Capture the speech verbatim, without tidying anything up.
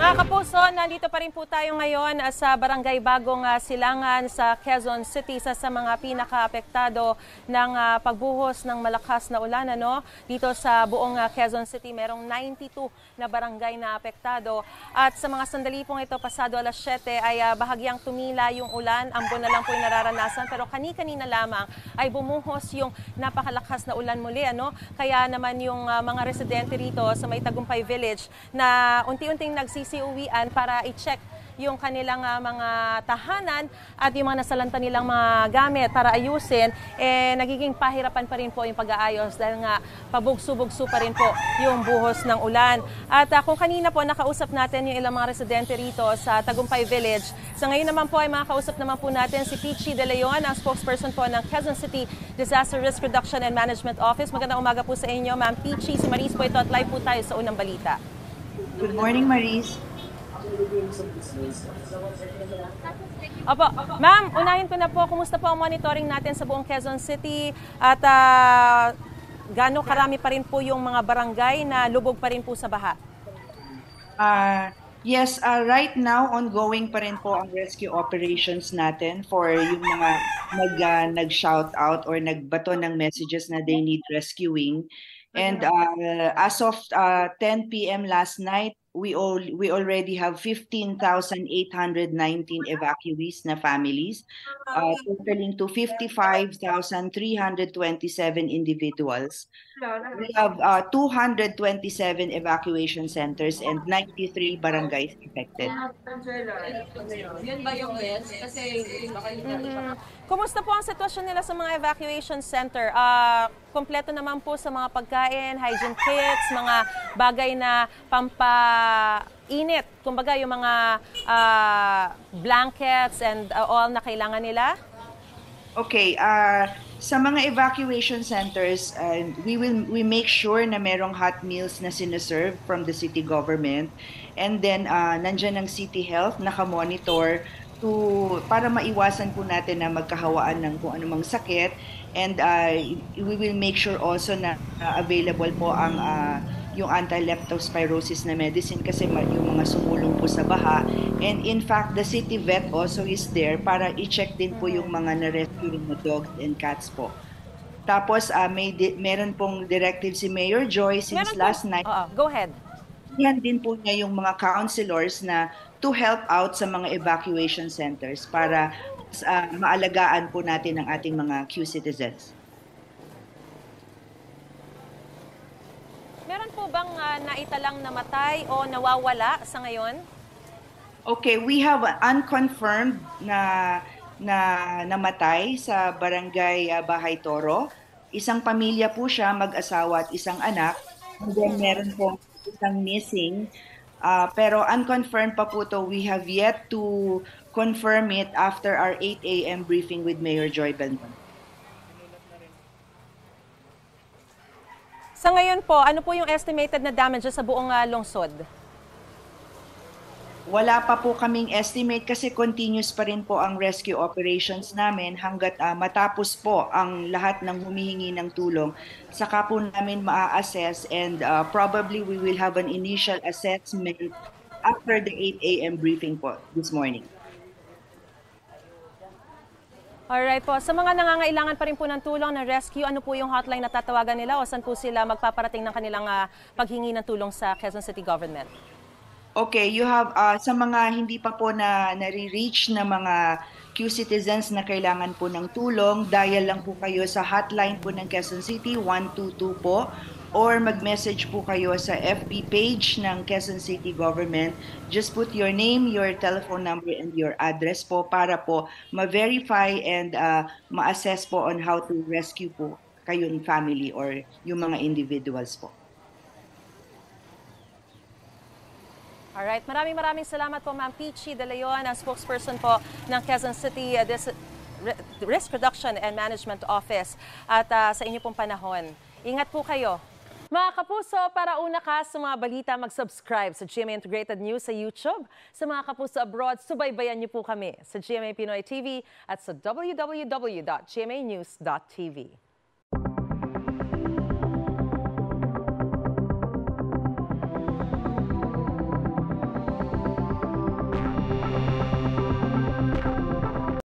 Mga kapuso, nandito pa rin po tayo ngayon sa Barangay Bagong uh, Silangan sa Quezon City, sa, sa mga pinaka-apektado ng uh, pagbuhos ng malakas na ulan. Ano? Dito sa buong uh, Quezon City, merong ninety-two na barangay na apektado. At sa mga sandali pong ito, pasado alas siyete, ay uh, bahagyang tumila yung ulan. Ambon na lang po yung nararanasan. Pero kani-kanina lamang ay bumuhos yung napakalakas na ulan muli. Ano? Kaya naman yung uh, mga residente rito sa May Tagumpay Village na unti-unting nagsisiuwian para i-check yung kanilang uh, mga tahanan at yung mga nasalanta nilang mga gamit para ayusin, eh nagiging pahirapan pa rin po yung pag-aayos dahil nga pabugso-bugso pa rin po yung buhos ng ulan. At uh, kung kanina po nakausap natin yung ilang mga residente rito sa Tagumpay Village, sa ngayon naman po ay makakausap naman po natin si Peachy De Leon, ang spokesperson po ng Quezon City Disaster Risk Reduction and Management Office. Magandang umaga po sa inyo, Ma'am Peachy. Si Maris po ito at live po tayo sa unang balita. Good morning, Maris. Opo, ma'am, unahin ko na po, kumusta po ang monitoring natin sa buong Quezon City at uh, gaano karami pa rin po yung mga barangay na lubog pa rin po sa baha? Uh, yes, uh, right now ongoing pa rin po ang rescue operations natin for yung mga nag, uh, nag-shout out or nagbato ng messages na they need rescuing. And uh, as of uh, ten p m last night, we all we already have fifteen thousand eight hundred nineteen evacuees na families, uh, totaling to fifty-five thousand three hundred twenty-seven individuals. We have uh, two hundred twenty-seven evacuation centers and ninety-three barangays affected. Yun ba yung yes? Kasi mm-hmm. Kumusta po ang sitwasyon nila sa mga evacuation center? Uh, kompleto naman po sa mga pagkain, hygiene kits, mga bagay na pampainit. Kumbaga yung mga uh, blankets and uh, all na kailangan nila? Okay, uh, sa mga evacuation centers, uh, we will we make sure na merong hot meals na sineserve from the city government, and then uh, nandyan ang City Health naka-monitor to para maiwasan po natin na magkahawaan ng kung anumang sakit, and uh, we will make sure also na uh, available po ang uh, yung anti-leptospirosis na medicine kasi yung mga sumulong po sa baha. And in fact, the city vet also is there para i-check din po yung mga na-rescue na dogs and cats po. Tapos uh, may di- meron pong directive si Mayor Joy since meron last po. night. Uh-oh. Go ahead. Yan din po niya yung mga counselors na to help out sa mga evacuation centers para uh, maalagaan po natin ang ating mga Q citizens. Meron po bang uh, naitalang namatay o nawawala sa ngayon? Okay, we have unconfirmed na na namatay sa barangay uh, Bahay Toro. Isang pamilya po siya, mag-asawa at isang anak. And then meron po isang missing. Uh, pero unconfirmed pa po to. We have yet to confirm it after our eight a m briefing with Mayor Joy Belmon. Sa ngayon po, ano po yung estimated na damages sa buong uh, lungsod? Wala pa po kaming estimate kasi continuous pa rin po ang rescue operations namin hanggat uh, matapos po ang lahat ng humihingi ng tulong. Saka po namin maa-assess, and uh, probably we will have an initial assessment after the eight a m briefing po this morning. Alright po. Sa mga nangangailangan pa rin po ng tulong ng rescue, ano po yung hotline na tatawagan nila o saan po sila magpaparating ng kanilang uh, paghingi ng tulong sa Quezon City Government? Okay, you have uh, sa mga hindi pa po na nare-reach na mga Q citizens na kailangan po ng tulong, dial lang po kayo sa hotline po ng Quezon City one two two po, or mag-message po kayo sa F B page ng Quezon City Government. Just put your name, your telephone number, and your address po para po ma-verify and uh, ma-assess po on how to rescue po kayong family or yung mga individuals po. Alright, maraming maraming salamat po, Ma'am Peachy De Leon, ang spokesperson po ng Quezon City uh, Dis- Risk Reduction and Management Office at uh, sa inyo pong panahon. Ingat po kayo. Mga kapuso, para una ka sa mga balita, mag-subscribe sa G M A Integrated News sa YouTube. Sa mga kapuso abroad, subaybayan niyo po kami sa G M A Pinoy T V at sa w w w dot g m a news dot t v.